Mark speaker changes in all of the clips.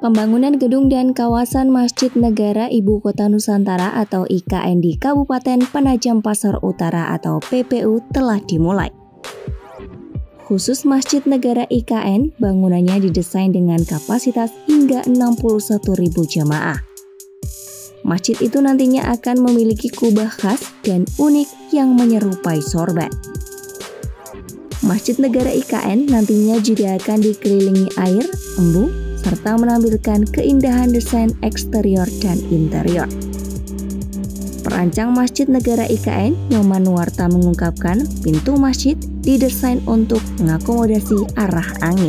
Speaker 1: Pembangunan gedung dan kawasan Masjid Negara Ibu Kota Nusantara atau IKN di Kabupaten Penajam Pasar Utara atau PPU telah dimulai. Khusus Masjid Negara IKN, bangunannya didesain dengan kapasitas hingga 61.000 jamaah. Masjid itu nantinya akan memiliki kubah khas dan unik yang menyerupai sorban. Masjid Negara IKN nantinya juga akan dikelilingi air, embung, serta menampilkan keindahan desain eksterior dan interior. Perancang Masjid Negara IKN, Nyoman Nuwarta mengungkapkan pintu masjid didesain untuk mengakomodasi arah angin.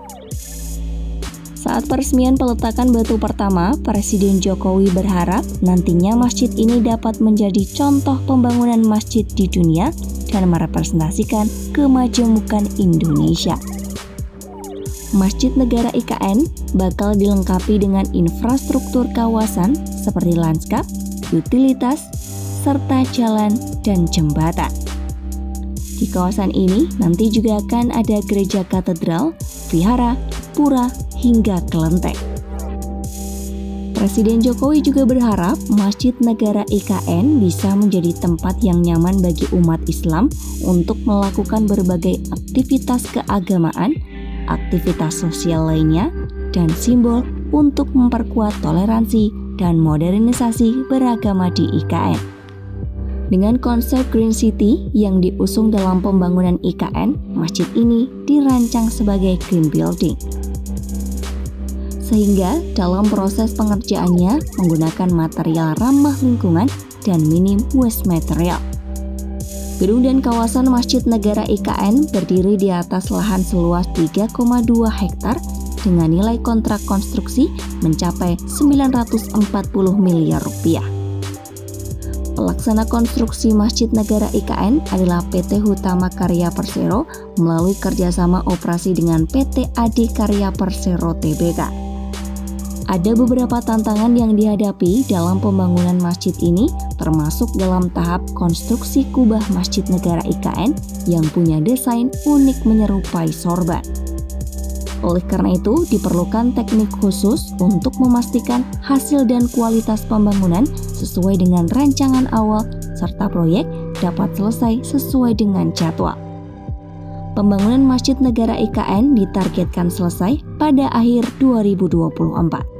Speaker 1: Saat peresmian peletakan batu pertama, Presiden Jokowi berharap nantinya masjid ini dapat menjadi contoh pembangunan masjid di dunia dan merepresentasikan kemajemukan Indonesia. Masjid Negara IKN bakal dilengkapi dengan infrastruktur kawasan seperti lanskap, utilitas, serta jalan dan jembatan. Di kawasan ini nanti juga akan ada gereja katedral, vihara, pura, hingga kelenteng. Presiden Jokowi juga berharap Masjid Negara IKN bisa menjadi tempat yang nyaman bagi umat Islam untuk melakukan berbagai aktivitas keagamaan, aktivitas sosial lainnya, dan simbol untuk memperkuat toleransi dan modernisasi beragama di IKN. Dengan konsep Green City yang diusung dalam pembangunan IKN, masjid ini dirancang sebagai green building. Sehingga dalam proses pengerjaannya menggunakan material ramah lingkungan dan minim waste material. Gedung dan kawasan Masjid Negara IKN berdiri di atas lahan seluas 3,2 hektar dengan nilai kontrak konstruksi mencapai 940 miliar rupiah. Pelaksana konstruksi Masjid Negara IKN adalah PT Hutama Karya Persero melalui kerjasama operasi dengan PT Adikarya Persero Tbk. Ada beberapa tantangan yang dihadapi dalam pembangunan masjid ini, termasuk dalam tahap konstruksi kubah Masjid Negara IKN yang punya desain unik menyerupai sorban. Oleh karena itu, diperlukan teknik khusus untuk memastikan hasil dan kualitas pembangunan sesuai dengan rancangan awal, serta proyek dapat selesai sesuai dengan jadwal. Pembangunan Masjid Negara IKN ditargetkan selesai pada akhir 2024.